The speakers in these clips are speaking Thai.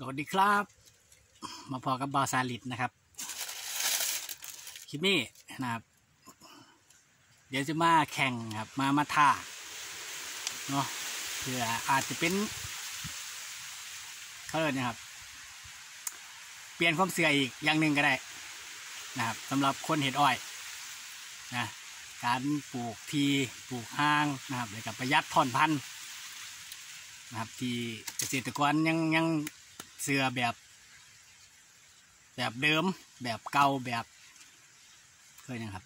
สวัสดีครับมาพอกับบอสาลิดนะครับคลิปนี้นะครับเดี๋ยวจะมาแข่งครับมาท่าเนาะเพื่ออาจจะเป็นเขาเรียกนะครับเปลี่ยนความเสื่ออีกอย่างหนึ่งก็ได้นะครับสำหรับคนเห็ดอ้อยนะการปลูกทีปลูกห้างนะครับแล้วก็ประหยัดผ่อนพันนะครับที่เกษตรกรยังเสื่อแบบเดิมแบบเก่าแบบเคยนะครับ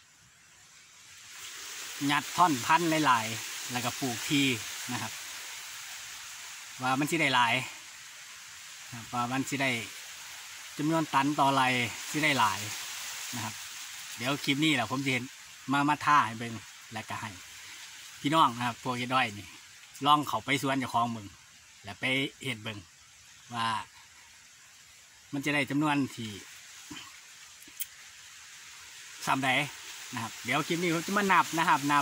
ยัดท่อนพันหลายๆแล้วก็ปลูกทีนะครับว่ามันสิได้หลายว่ามันสิได้จำนวนตันต่อไรสิได้หลายนะครับเดี๋ยวคลิปนี้แหละผมจะเห็นมาท่าให้เบิ่งและก็ให้พี่น้องนะครับพวกด้อยนี่ลองเขาไปสวนเจ้าของเบิ่งแล้วไปเห็ดเบิ่งว่ามันจะได้จำนวนที่ซ้ำใดนะครับเดี๋ยวคลิปนี้ผมจะมานับ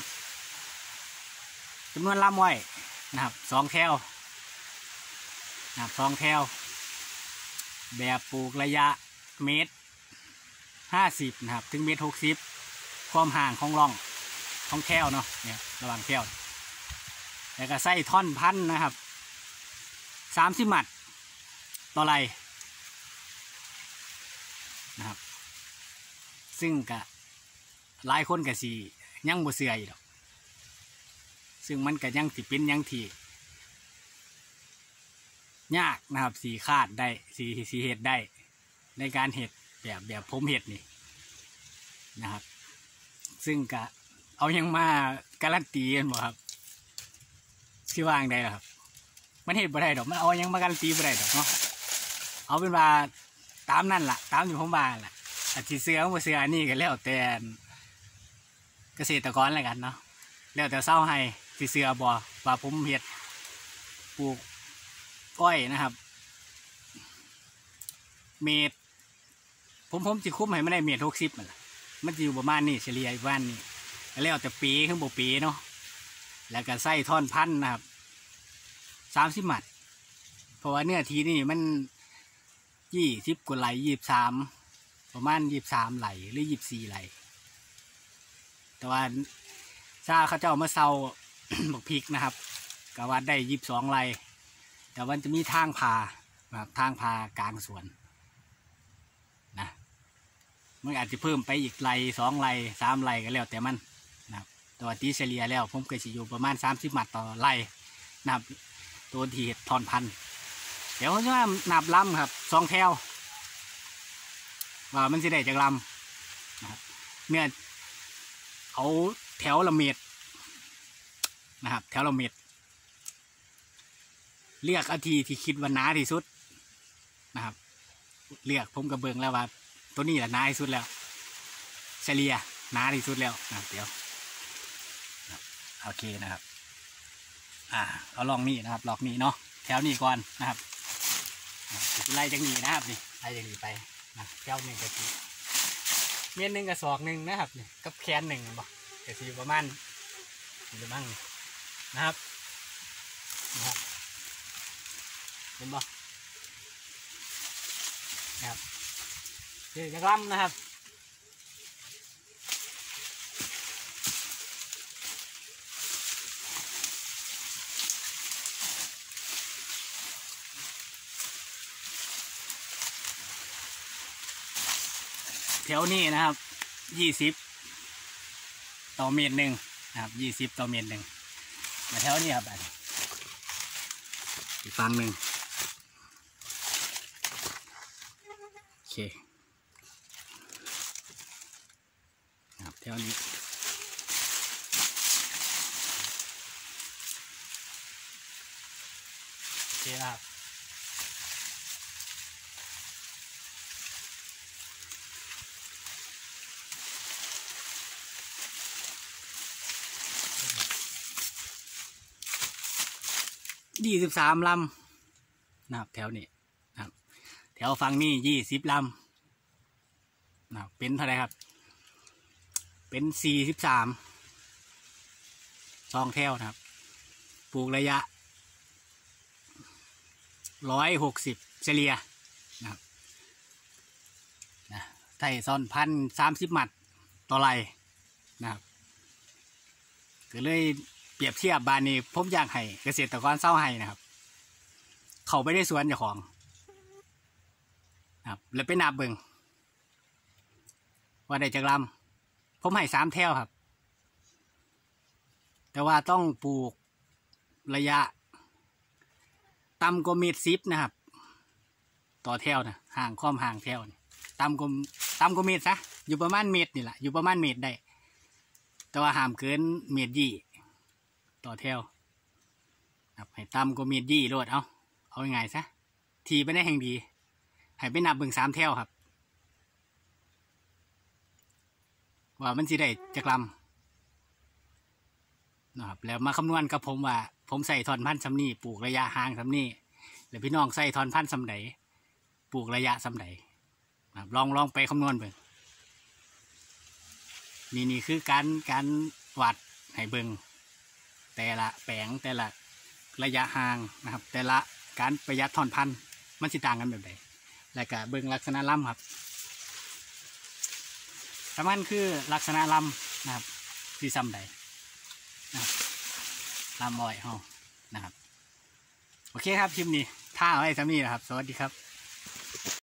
จำนวนลำไว้นะครับ2 แถวนะครับ2 แถวแบบปลูกระยะ1.50 นะครับถึง1.60 ความห่างของร่องของแถวเนาะเนี่ยระหว่างแถวแล้วก็ใส่ท่อนพันนะครับ30 มัดต่อไรนะครับซึ่งก็หลายคนก็สิยังบ่เชื่ออยู่หรอกซึ่งมันก็ยังสิเป็นยังที่ยากนะครับสีคาดได้สีเห็ดได้ในการเห็ดแบบผมเห็ดนี่นะครับซึ่งก็เอายังมาการันตีกันบ่ครับที่วางได้หรอครับมันเห็ดบ่ได้ดอกมันเอายังมาการันตีบ่ได้ดอกเนาะเอาเป็นว่าตามนั่นแหละตามที่ผมว่าแหละอาชีพเสือบ่เสือนี่ก็แล้วแต่เกษตรกรอะไรกันเนาะแล้วแต่เศร้าให้สิเสือบ่ว่าผมเห็ดปลูกอ้อยนะครับเมตรผมจะคุ้มให้ไม่ได้1.60มันจะอยู่ประมาณนี้เฉลี่ยประมาณนี้แล้วแต่ปีขึ้นบ่ปีเนาะแล้วก็ใส่ท่อนพันนะครับ30 มัดเพราะว่าเนื้อทีนี่มัน20 กว่าไหล23ประมาณ23 ไหลหรือ24 ไหลแต่ว่าซาเขาเจ้ามาเซา บักพริกนะครับก็ว่าได้22 ไหลแต่วันจะมีทางพาแบบทางพากลางสวนนะมันอาจจะเพิ่มไปอีกไหล2 ไหล3 ไหลก็แล้วแต่มันนะครับตัวตีเฉลี่ยแล้วผมเคยสิอยู่ประมาณ30 มัดต่อไหลนะครับตัวที่ทอนพันเดี๋ยวเขาจะนับลำครับ2 แถวว่ามันจะได้จากลำนะครับเนี่ยเอาแถวละเมตรนะครับแถวละเมตรเลือกอาทีที่คิดว่าหนาที่สุดนะครับเลือกผมกระเบื้องแล้วว่าตัวนี้แหละหนาที่สุดแล้วเฉลี่ยหนาที่สุดแล้วนะเดี๋ยวโอเคนะครับเอาลองนี่นะครับลองนี่เนาะแถวนี้ก่อนนะครับไล่จากนี้นะครับนี่ไล่จากนี้ไปนะแถว1 กะทิเม็ด 1 กระสอบ 1นะครับนี่กับแขน1บอกกะทิประมาณหรือมั่งนะครับเห็นบ่นะครับเดี๋ยวจะกล้ำนะครับแถวนี้นะครับ20 ต่อ 1 นะครับ20 ต่อ 1มาแถวนี้ครับอีกฝั่งหนึ่งโอเคครับแถวนี้โอเคครับ23 ลำนะครับแถวนี้นะครับแถวฝั่งนี้20 ลำนะครับเป็นเท่าไรครับเป็น43 2 แถวนะครับปลูกระยะ 160เฉลี่ยนะครับนะไทยซ่อนพัน30 มัดต่อไร่นะครับก็เลยเปรียบเทียบบานนี้ผมอยากให้เกษตรกรเศร้าให้นะครับเขาไปได้สวนเจ้าของนะครับแล้วไปนับเบิ่งว่าได้จักลำผมให้3 แถวครับแต่ว่าต้องปลูกระยะต่ำกว่า1.10 เมตรนะครับต่อแถวนะห่างความห่างแถวนี่ต่ำกว่าเมตรซะอยู่ประมาณเมตรนี่แหละอยู่ประมาณเมตรได้แต่ว่าห้ามเกิน1.20 เมตรต่อแถวครับให้ต่ำกว่า1.20 เมตรโลดเอาง่ายๆซะทีไปได้แห่งดีให้ไปนับเบิ่ง3 แถวครับว่ามันสิได้จักลำนะครับแล้วมาคำนวณกับผมว่าผมใส่ทอนพันธุ์ซำนี้ปลูกระยะห่างซำนี้แล้วพี่น้องใส่ทอนพันธุ์ซำใดปลูกระยะซำใดลองไปคำนวณเบิ่งนี่คือการวัดให้เบิ่งแต่ละแปลงแต่ละระยะห่างนะครับแต่ละการประหยัดทอนพันธุ์มันสิต่างกันแบบใดแล้วก็เบิ่งลักษณะลำครับสำคัญคือลักษณะลำนะครับที่ซ้ำใดนะครับลำอ้อยเฮานะครับโอเคครับคลิปนี้ท่าไว้ซ้ำนี้นะครับสวัสดีครับ